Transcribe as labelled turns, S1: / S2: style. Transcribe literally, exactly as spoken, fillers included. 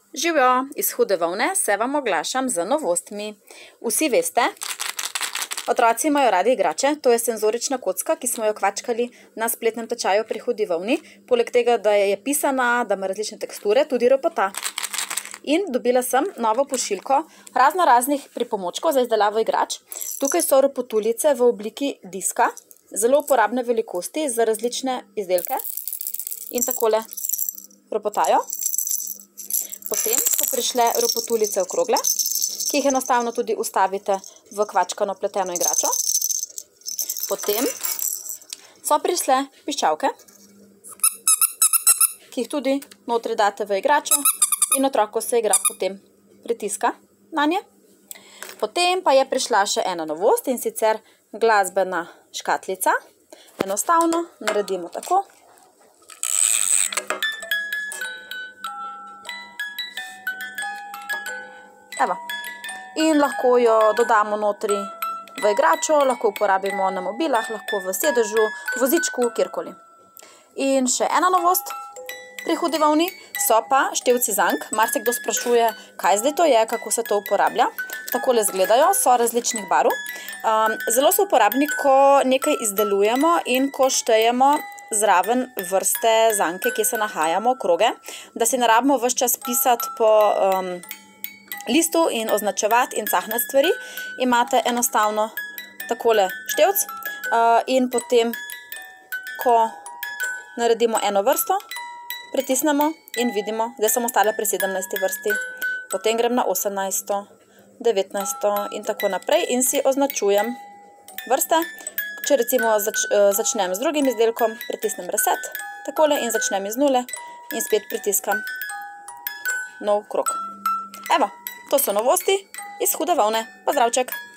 S1: Živjo, iz Hude volne se vam oglašam z novostmi. Vsi veste, otroci imajo radi igrače, to je senzorična kocka, ki smo jo kvačkali na spletnem tečaju pri Hudi volni. Poleg tega, da je pisana, da ima različne teksture, tudi ropota. In dobila sem novo pošiljko razno raznih pripomočkov za izdelavo igrač. Tukaj so ropotulice v obliki diska, zelo uporabne velikosti za različne izdelke in takole ropotajo. Potem so prišle ropotulice okrogle, ki jih enostavno tudi ustavite v kvačkano pleteno igračo. Potem so prišle piščalke, ki jih tudi notri date v igračo in otrok se igra potem pritiska na nje. Potem pa je prišla še ena novost in sicer glasbena škatlica. Enostavno naredimo tako. Evo. In lahko jo dodamo notri v igračo, lahko uporabimo na mobilah, lahko v sedežu, vozičku, kjerkoli. In še ena novost pri Hudi volni so pa števci zank. Marsikdo sprašuje, kaj zdaj to je, kako se to uporablja. Takole izgledajo, so različnih barv. Zelo so uporabni, ko nekaj izdelujemo in ko štejemo zraven vrste zanke, kje se nahajamo, kroge, da si ne rabimo ves čas pisati po listu in označevati in cahnati stvari. Imate enostavno takole števc in potem, ko naredimo eno vrsto, pritisnemo in vidimo, da sem ostala pri sedemnajsti vrsti. Potem grem na osemnajsto, devetnajsto in tako naprej in si označujem vrste. Če recimo začnem z drugim izdelkom, pritisnem reset, takole in začnem iz nule in spet pritiskam nov krog. Evo, to so novosti iz Hude volne. Pozdravček!